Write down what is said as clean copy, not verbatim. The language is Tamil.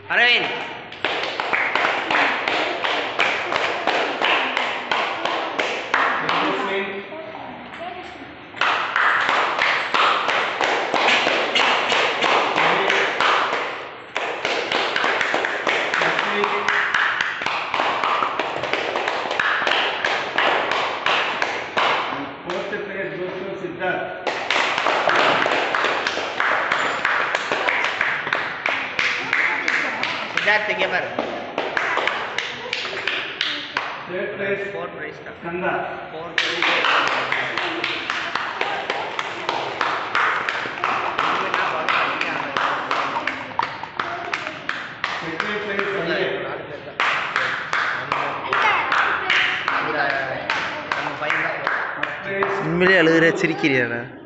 அரவிந்த் सिद्धार्थ के बार थर्ड प्राइज 4 प्राइज का कंदा 4 प्राइज உண்மையிலே அழுகிற சிரிக்கிறியாடா